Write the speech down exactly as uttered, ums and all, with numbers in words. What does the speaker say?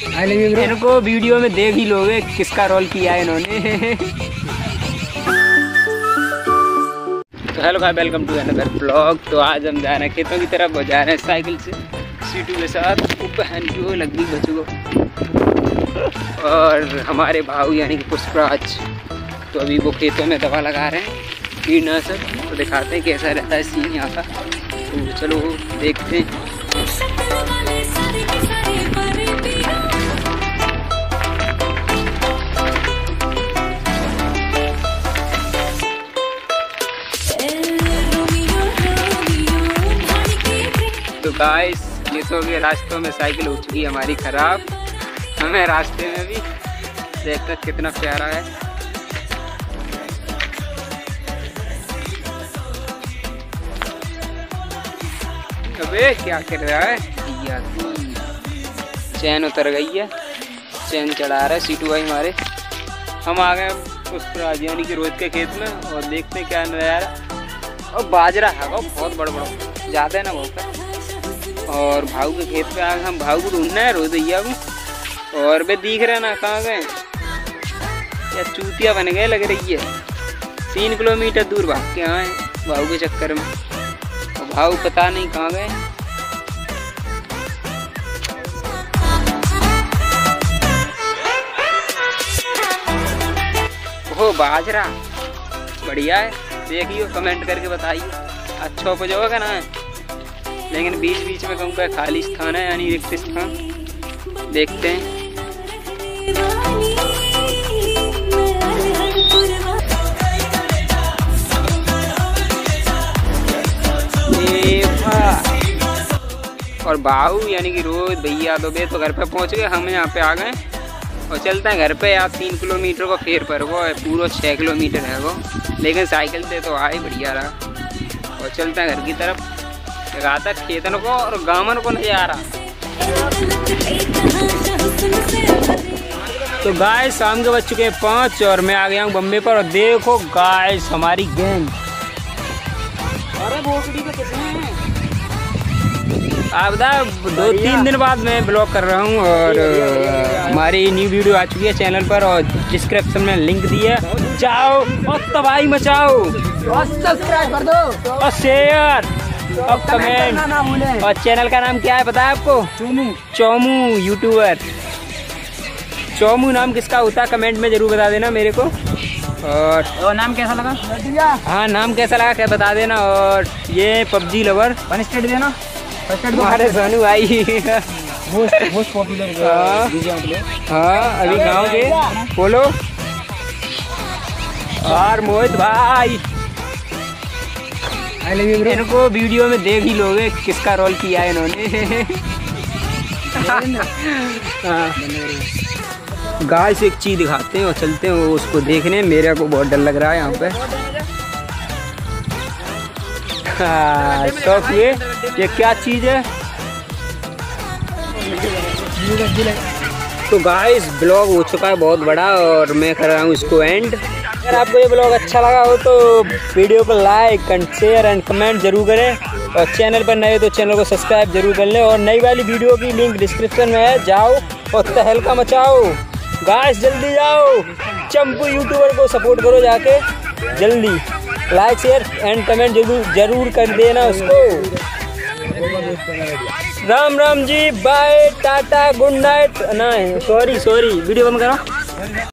इनको वीडियो में देख ही लोगे किसका रोल किया है इन्होंने। तो हेलो भाई, वेलकम टू अनदर ब्लॉग। तो आज हम जा रहे हैं खेतों की तरफ और जा रहे हैं साइकिल से सीटू के साथ। बहन की वो लग गई बच्चों को। और हमारे भाऊ यानी कि पुष्पराज, तो अभी वो खेतों में दवा लगा रहे हैं कीटनाशक। तो दिखाते हैं कैसा रहता है सीन यहाँ का। तो चलो देखते हैं। तो गाइस, खेतों के रास्तों में साइकिल हो चुकी है हमारी खराब। हमें रास्ते में भी देखकर कितना प्यारा है। अबे क्या कर रहा है? चैन उतर गई है, चैन चढ़ा रहा है सीटू भाई हमारे। हम आ गए पुष्पराज यानी कि रोज के खेत में और देखते हैं क्या नज़ारा। और बाजरा है वो बहुत बड़ा बड़ा, ज़्यादा है ना बहुत। और भाऊ के खेत पे आ गए हम। भाऊ को ढूंढना है रोज भैया को। और वे दिख रहे ना कहाँ गए? या चूतिया बन गए लग रही है। तीन किलोमीटर दूर भाग के आए भाऊ के चक्कर में। और भाऊ पता नहीं कहाँ गए। ओह बाजरा बढ़िया है, देखियो कमेंट करके बताइए अच्छा उपजोगा ना। लेकिन बीच बीच में कहूँगा खाली स्थान है यानी रिक्त स्थान। देखते हैं। और बाहू यानी कि रोज भैया तो बे तो घर पे पहुँच गए। हम यहाँ पे आ गए और चलते हैं घर पे। यार तीन किलोमीटर को फेर पर वो है, पूरा छः किलोमीटर है वो। लेकिन साइकिल से तो आए बढ़िया रहा। और चलते हैं घर की तरफ। लगाता खेतन को और गामन को नज़ारा। तो गाय शाम के बज चुके हैं पाँच और मैं आ गया हूँ बम्बे पर। और देखो गाय हमारी गैंग। अरे भोसड़ी पे कितने हैं? आप बता, दो तीन दिन बाद मैं ब्लॉग कर रहा हूँ और हमारी न्यू वीडियो आ चुकी है चैनल पर। और डिस्क्रिप्शन में लिंक दी है, जाओ और तबाही मचाओ और सब्सक्राइब कर दो और शेयर और कमेंट। और चैनल का नाम क्या है पता है आपको? चोमू। चोमू यूट्यूबर। चोमू नाम किसका होता है कमेंट में जरूर बता देना मेरे को। और, और नाम कैसा लगा? हाँ नाम कैसा लगा क्या बता देना। और ये पबजी लवर वन स्टेट देना। हमारे सोनू भाई बहुत पॉपुलर। हाँ अभी गाँव के बोलो। और मोहित भाई, इनको वीडियो में देख ही लोगे किसका रोल किया है इन्होंने। गाय से एक चीज दिखाते हैं और चलते हैं वो उसको देखने। मेरे को बहुत डर लग रहा है यहाँ पे। हाँ शौक हुए ये क्या चीज है? तो गाइस ब्लॉग हो चुका है बहुत बड़ा और मैं कर रहा हूँ इसको एंड। अगर आपको ये ब्लॉग अच्छा लगा हो तो वीडियो को like and share and comment जरूर करें। और चैनल पर नए तो चैनल को सब्सक्राइब जरूर कर लें। और नई वाली वीडियो की लिंक डिस्क्रिप्शन में है, जाओ और तहलका मचाओ। गाइस जल्दी जाओ, चंपू यूट्यूबर को सपोर्ट करो जाके जल्दी। लाइक शेयर एंड कमेंट जरूर जरूर कर देना उसको। राम राम जी, बाय टाटा गुड नाइट। नहीं सॉरी सॉरी वीडियो बंद करो।